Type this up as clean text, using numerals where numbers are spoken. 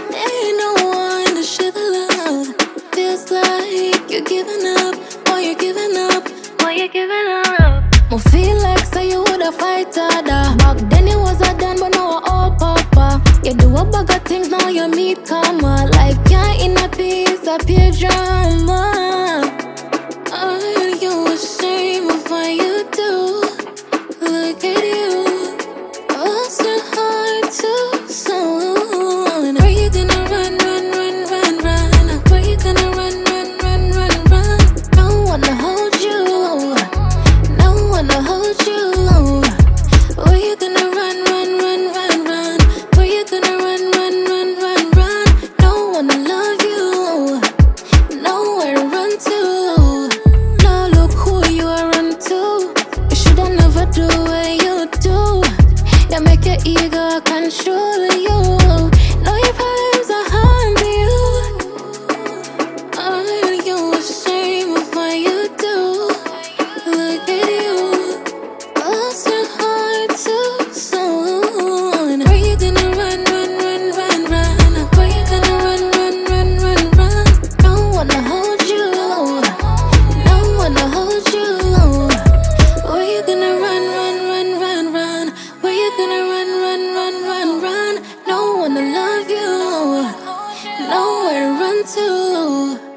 Ain't no one to share the love. Feels like you're giving up, or you're giving up, or you're giving up. Mo feel like say you woulda fight harder. Back then it was a done, but now I all papa. You do a bag of things, now you meet karma. Life can't in a piece of pure drama. Are you ashamed of what you do? Look at you, lost your heart too soon. Are you gonna run, run, run, run, run? Are you gonna run, run, run, run, run? No one to hold you, no one to hold you. Are you gonna run, run, run, run, run? Are you gonna run, run, run, run, run? No one to love you, nowhere to run to. Now look who you are run to. You shoulda never do what you do. You make your ego control you. Know your problems are harming you. Are you ashamed of what you do? Look at you, lost your heart too soon. Are you gonna run, run, run, run, run? Are you gonna run, run, run, run, run? No one to hold you, no one to hold you. Are you gonna run, run, run, run, run? Are you gonna run, run, run, run, run? No one to love you, nowhere to run to.